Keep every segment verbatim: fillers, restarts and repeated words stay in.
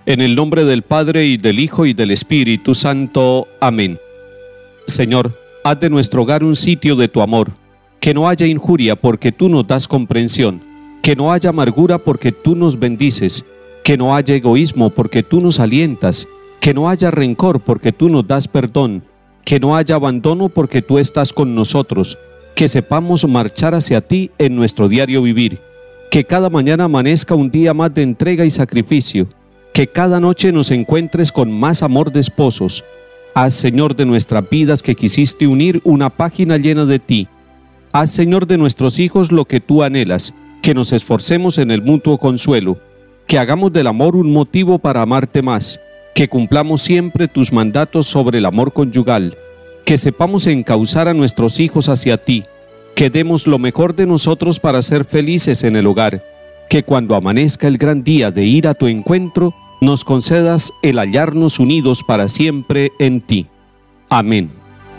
En el nombre del Padre, y del Hijo, y del Espíritu Santo. Amén. Señor, haz de nuestro hogar un sitio de tu amor. Que no haya injuria, porque tú nos das comprensión. Que no haya amargura, porque tú nos bendices. Que no haya egoísmo, porque tú nos alientas. Que no haya rencor, porque tú nos das perdón. Que no haya abandono, porque tú estás con nosotros. Que sepamos marchar hacia ti en nuestro diario vivir. Que cada mañana amanezca un día más de entrega y sacrificio. Que cada noche nos encuentres con más amor de esposos. Haz, Señor, de nuestras vidas que quisiste unir una página llena de ti. Haz, Señor, de nuestros hijos lo que tú anhelas, que nos esforcemos en el mutuo consuelo, que hagamos del amor un motivo para amarte más, que cumplamos siempre tus mandatos sobre el amor conyugal, que sepamos encauzar a nuestros hijos hacia ti, que demos lo mejor de nosotros para ser felices en el hogar, que cuando amanezca el gran día de ir a tu encuentro, nos concedas el hallarnos unidos para siempre en ti. Amén.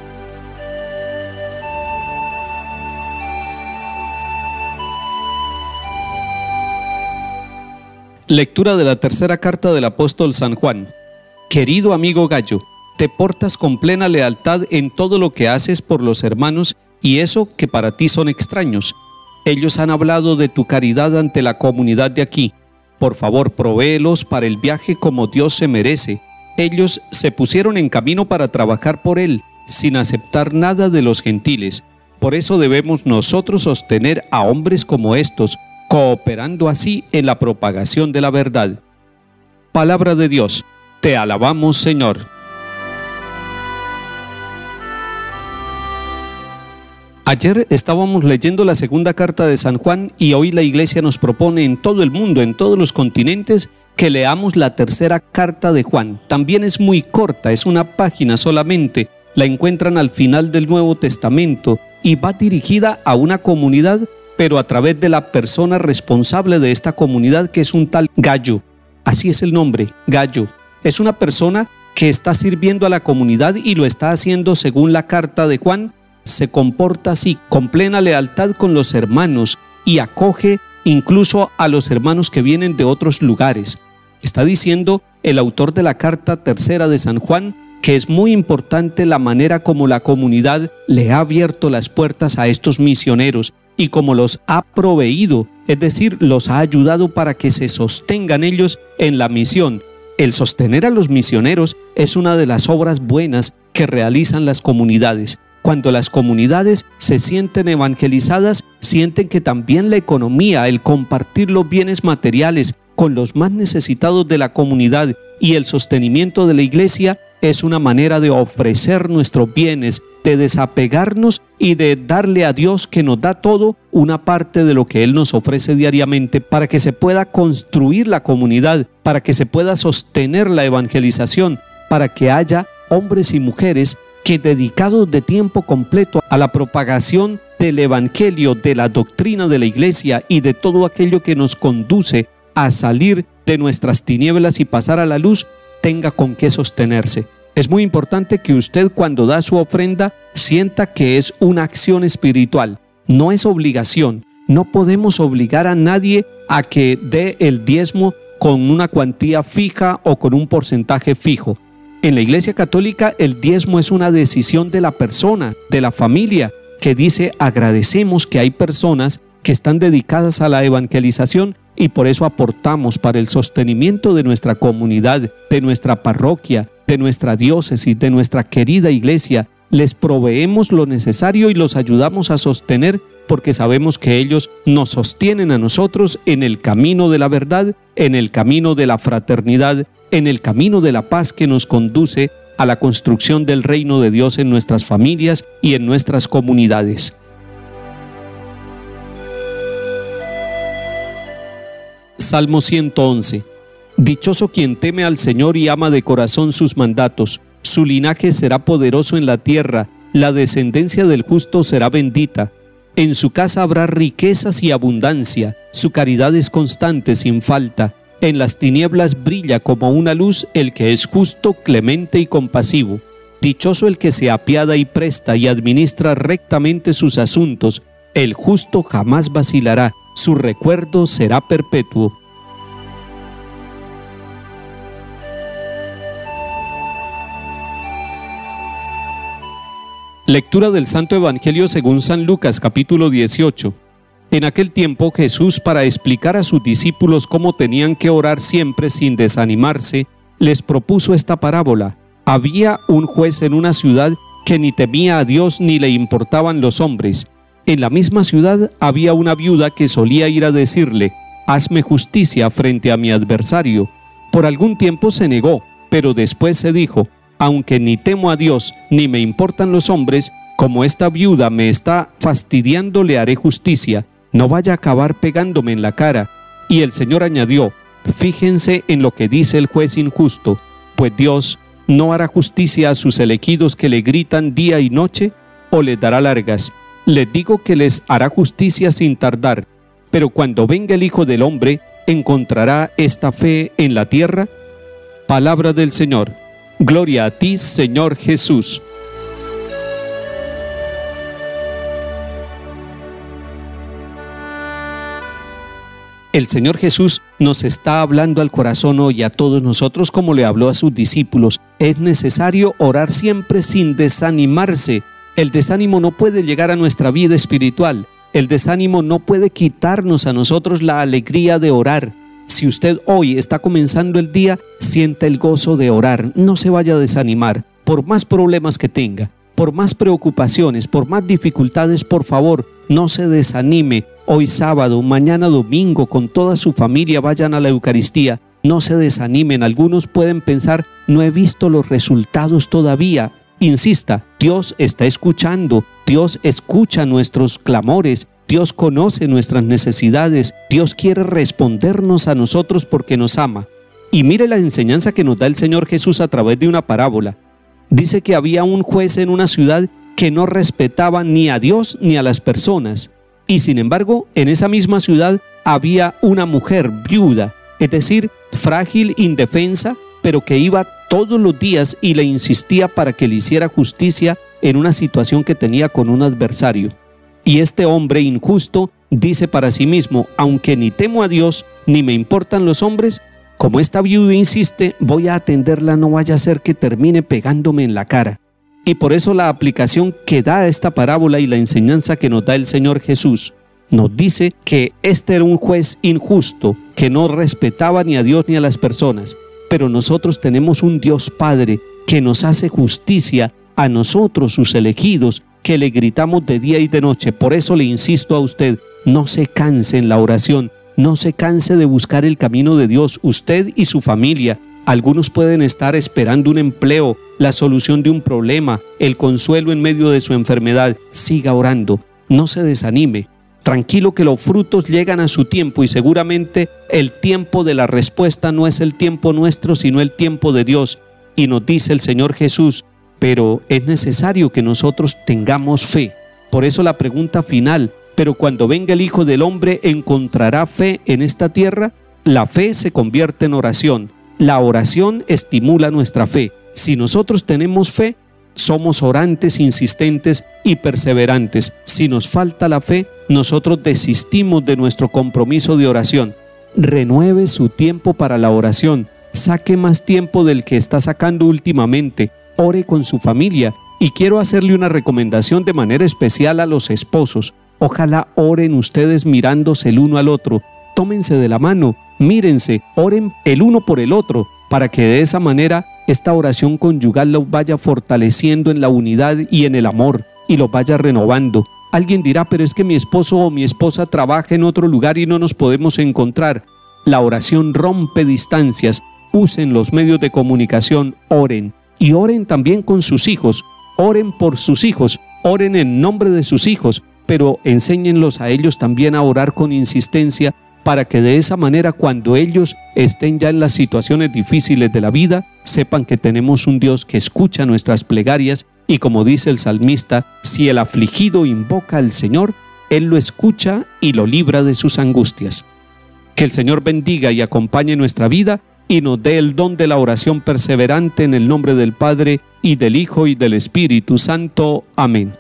Lectura de la tercera carta del apóstol San Juan. Querido amigo Gallo, te portas con plena lealtad en todo lo que haces por los hermanos, y eso que para ti son extraños. Ellos han hablado de tu caridad ante la comunidad de aquí. Por favor, provéelos para el viaje como Dios se merece. Ellos se pusieron en camino para trabajar por él, sin aceptar nada de los gentiles. Por eso debemos nosotros sostener a hombres como estos, cooperando así en la propagación de la verdad. Palabra de Dios. Te alabamos, Señor. Ayer estábamos leyendo la segunda carta de San Juan y hoy la Iglesia nos propone en todo el mundo, en todos los continentes, que leamos la tercera carta de Juan. También es muy corta, es una página solamente. La encuentran al final del Nuevo Testamento y va dirigida a una comunidad, pero a través de la persona responsable de esta comunidad, que es un tal Gallo. Así es el nombre, Gallo. Es una persona que está sirviendo a la comunidad y lo está haciendo según la carta de Juan. Se comporta así, con plena lealtad con los hermanos, y acoge incluso a los hermanos que vienen de otros lugares. Está diciendo el autor de la carta tercera de San Juan que es muy importante la manera como la comunidad le ha abierto las puertas a estos misioneros y como los ha proveído, es decir, los ha ayudado para que se sostengan ellos en la misión. El sostener a los misioneros es una de las obras buenas que realizan las comunidades. Cuando las comunidades se sienten evangelizadas, sienten que también la economía, el compartir los bienes materiales con los más necesitados de la comunidad y el sostenimiento de la iglesia es una manera de ofrecer nuestros bienes, de desapegarnos y de darle a Dios, que nos da todo, una parte de lo que Él nos ofrece diariamente para que se pueda construir la comunidad, para que se pueda sostener la evangelización, para que haya hombres y mujeres que, dedicados de tiempo completo a la propagación del evangelio, de la doctrina de la iglesia y de todo aquello que nos conduce a salir de nuestras tinieblas y pasar a la luz, tenga con qué sostenerse. Es muy importante que usted, cuando da su ofrenda, sienta que es una acción espiritual, no es obligación. No podemos obligar a nadie a que dé el diezmo con una cuantía fija o con un porcentaje fijo. En la Iglesia Católica el diezmo es una decisión de la persona, de la familia, que dice: agradecemos que hay personas que están dedicadas a la evangelización y por eso aportamos para el sostenimiento de nuestra comunidad, de nuestra parroquia, de nuestra diócesis, de nuestra querida iglesia. Les proveemos lo necesario y los ayudamos a sostener, porque sabemos que ellos nos sostienen a nosotros en el camino de la verdad, en el camino de la fraternidad, en el camino de la paz que nos conduce a la construcción del reino de Dios en nuestras familias y en nuestras comunidades. Salmo ciento once. Dichoso quien teme al Señor y ama de corazón sus mandatos. Su linaje será poderoso en la tierra, la descendencia del justo será bendita. En su casa habrá riquezas y abundancia, su caridad es constante sin falta. En las tinieblas brilla como una luz el que es justo, clemente y compasivo. Dichoso el que se apiada y presta y administra rectamente sus asuntos. El justo jamás vacilará, su recuerdo será perpetuo. Lectura del Santo Evangelio según San Lucas, capítulo dieciocho. En aquel tiempo Jesús, para explicar a sus discípulos cómo tenían que orar siempre sin desanimarse, les propuso esta parábola. Había un juez en una ciudad que ni temía a Dios ni le importaban los hombres. En la misma ciudad había una viuda que solía ir a decirle: «Hazme justicia frente a mi adversario». Por algún tiempo se negó, pero después se dijo: «Aunque ni temo a Dios ni me importan los hombres, como esta viuda me está fastidiando, le haré justicia, no vaya a acabar pegándome en la cara». Y el Señor añadió: «Fíjense en lo que dice el juez injusto, pues Dios no hará justicia a sus elegidos que le gritan día y noche, o les dará largas. Les digo que les hará justicia sin tardar. Pero cuando venga el Hijo del Hombre, ¿encontrará esta fe en la tierra?». Palabra del Señor. Gloria a ti, Señor Jesús. El Señor Jesús nos está hablando al corazón hoy a todos nosotros como le habló a sus discípulos. Es necesario orar siempre sin desanimarse. El desánimo no puede llegar a nuestra vida espiritual. El desánimo no puede quitarnos a nosotros la alegría de orar. Si usted hoy está comenzando el día, sienta el gozo de orar. No se vaya a desanimar. Por más problemas que tenga, por más preocupaciones, por más dificultades, por favor, no se desanime. Hoy sábado, mañana domingo, con toda su familia vayan a la Eucaristía. No se desanimen. Algunos pueden pensar: no he visto los resultados todavía. Insista, Dios está escuchando. Dios escucha nuestros clamores. Dios conoce nuestras necesidades. Dios quiere respondernos a nosotros porque nos ama. Y mire la enseñanza que nos da el Señor Jesús a través de una parábola. Dice que había un juez en una ciudad que no respetaba ni a Dios ni a las personas. Y sin embargo, en esa misma ciudad había una mujer viuda, es decir, frágil, indefensa, pero que iba todos los días y le insistía para que le hiciera justicia en una situación que tenía con un adversario. Y este hombre injusto dice para sí mismo: aunque ni temo a Dios ni me importan los hombres, como esta viuda insiste, voy a atenderla, no vaya a ser que termine pegándome en la cara. Y por eso la aplicación que da esta parábola y la enseñanza que nos da el Señor Jesús nos dice que este era un juez injusto, que no respetaba ni a Dios ni a las personas. Pero nosotros tenemos un Dios Padre que nos hace justicia a nosotros, sus elegidos, que le gritamos de día y de noche. Por eso le insisto a usted: no se canse en la oración, no se canse de buscar el camino de Dios, usted y su familia. Algunos pueden estar esperando un empleo, la solución de un problema, el consuelo en medio de su enfermedad. Siga orando, no se desanime. Tranquilo que los frutos llegan a su tiempo y seguramente el tiempo de la respuesta no es el tiempo nuestro, sino el tiempo de Dios. Y nos dice el Señor Jesús: pero es necesario que nosotros tengamos fe. Por eso la pregunta final: pero cuando venga el Hijo del Hombre, ¿encontrará fe en esta tierra? La fe se convierte en oración. La oración estimula nuestra fe. Si nosotros tenemos fe, somos orantes, insistentes y perseverantes. Si nos falta la fe, nosotros desistimos de nuestro compromiso de oración. Renueve su tiempo para la oración. Saque más tiempo del que está sacando últimamente. Ore con su familia. Y quiero hacerle una recomendación de manera especial a los esposos. Ojalá oren ustedes mirándose el uno al otro. Tómense de la mano, mírense, oren el uno por el otro, para que de esa manera esta oración conyugal los vaya fortaleciendo en la unidad y en el amor, y los vaya renovando. Alguien dirá: pero es que mi esposo o mi esposa trabaja en otro lugar y no nos podemos encontrar. La oración rompe distancias. Usen los medios de comunicación, oren. Y oren también con sus hijos. Oren por sus hijos, oren en nombre de sus hijos, pero enséñenlos a ellos también a orar con insistencia, para que de esa manera, cuando ellos estén ya en las situaciones difíciles de la vida, sepan que tenemos un Dios que escucha nuestras plegarias y, como dice el salmista: si el afligido invoca al Señor, Él lo escucha y lo libra de sus angustias. Que el Señor bendiga y acompañe nuestra vida y nos dé el don de la oración perseverante, en el nombre del Padre, y del Hijo, y del Espíritu Santo. Amén.